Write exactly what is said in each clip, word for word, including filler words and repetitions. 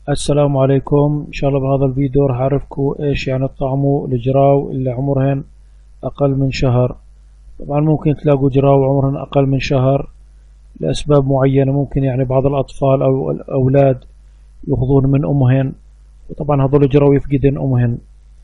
السلام عليكم. ان شاء الله بهذا الفيديو راح اعرفكم ايش يعني طعموا الجراو اللي عمرهن اقل من شهر. طبعا ممكن تلاقوا جراو عمرهن اقل من شهر لاسباب معينة، ممكن يعني بعض الاطفال او الاولاد ياخذون من امهن، وطبعا هذول الجراو يفقدن امهن.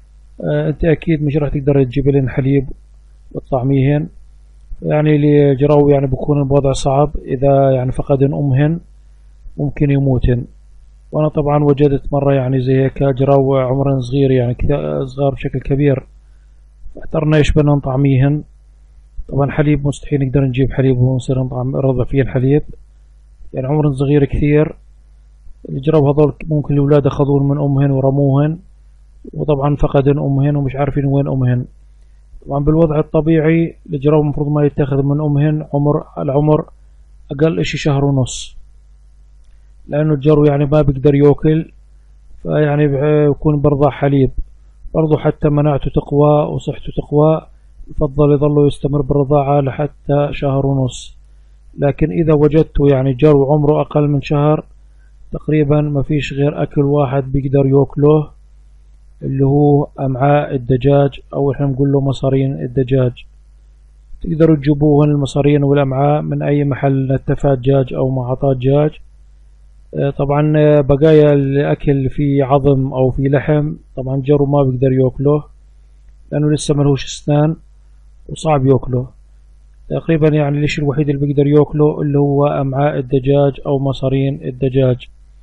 آه انت اكيد مش راح تقدر تجيب لهن حليب وتطعميهن، يعني الجراو يعني بكون بوضع صعب اذا يعني فقدن امهن ممكن يموتن. وانا طبعا وجدت مرة يعني زي هيك جراو عمرهن صغير، يعني صغار بشكل كبير، احترنا ايش بدنا نطعميهن. طبعا حليب مستحيل نقدر نجيب حليب ونصير نطعم نرضع فيه الحليب، يعني عمرهن صغير كثير. الجراو هذول ممكن الاولاد اخذون من امهن ورموهن، وطبعا فقدن امهن ومش عارفين وين امهن. طبعا بالوضع الطبيعي الجراو المفروض ما يتخذ من امهن عمر العمر اقل اشي شهر ونص، لانه الجرو يعني ما بيقدر ياكل، فيعني بيكون برضع حليب. برضو حتى مناعته تقوى وصحته تقوى يفضل يظل يستمر بالرضاعة لحتى شهر ونص. لكن اذا وجدته يعني جرو عمره اقل من شهر تقريبا ما فيش غير اكل واحد بيقدر ياكله، اللي هو امعاء الدجاج، او احنا نقول له مصارين الدجاج. تقدروا تجيبوهن المصارين والامعاء من اي محل نتفات دجاج او معطات دجاج. طبعا بقايا الاكل في عظم او في لحم طبعا الجرو ما بيقدر ياكله لانه لسه ملهوش اسنان وصعب ياكله. تقريبا يعني الاشي الوحيد اللي بيقدر ياكله اللي هو امعاء الدجاج او مصارين الدجاج.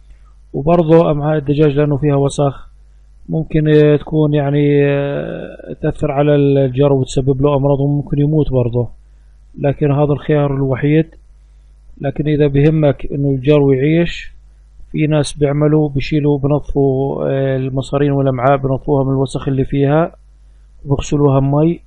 وبرضه امعاء الدجاج لانه فيها وسخ ممكن تكون يعني تأثر على الجرو وتسبب له امراض وممكن يموت برضه، لكن هذا الخيار الوحيد. لكن اذا بهمك انه الجرو يعيش، في ناس بيعملوا بيشيلوا بنظفوا المصارين والامعاء، بنظفوها من الوسخ اللي فيها وبغسلوها بمي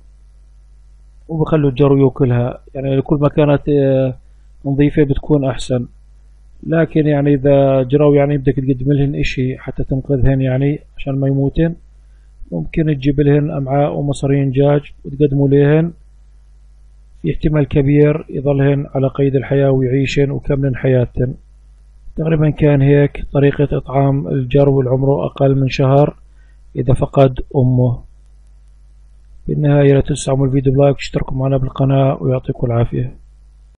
وبخلوا الجرو ياكلها، يعني كل ما كانت نظيفة بتكون احسن. لكن يعني اذا جرو يعني بدك تقدم لهن اشي حتى تنقذهن يعني عشان ما يموتن، ممكن تجيب لهن امعاء ومصارين دجاج وتقدموا لهن، في احتمال كبير يظلهن على قيد الحياة ويعيشن وكملن حياتهن. تقريبا كان هيك طريقة إطعام الجرو اللي عمره أقل من شهر إذا فقد أمه. في النهاية لا تنسوا تعملوا الفيديو بلايك واشتركوا معنا بالقناة، ويعطيكم العافية.